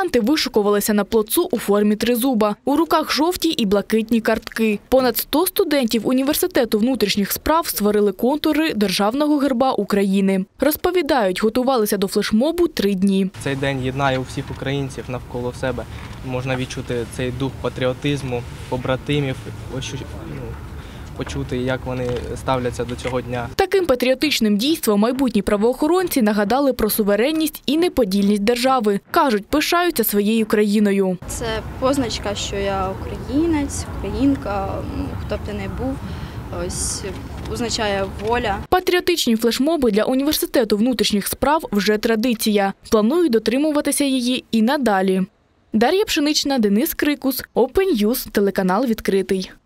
Дебютанти вишукувалися на плацу у формі тризуба. У руках жовті і блакитні картки. Понад 100 студентів Університету внутрішніх справ створили контури Державного герба України. Розповідають, готувалися до флешмобу 3 дні. Цей день єднає усіх українців навколо себе. Можна відчути цей дух патріотизму, побратимів, почути, як вони ставляться до цього дня. Таким патріотичним дійством майбутні правоохоронці нагадали про суверенність і неподільність держави. Кажуть, пишаються своєю країною. Це позначка, що я українець, українка, хто б ти не був. Ось означає воля. Патріотичні флешмоби для Університету внутрішніх справ вже традиція. Планують дотримуватися її і надалі. Дар'я Пшенична, Денис Крикус, Open News, телеканал «Відкритий».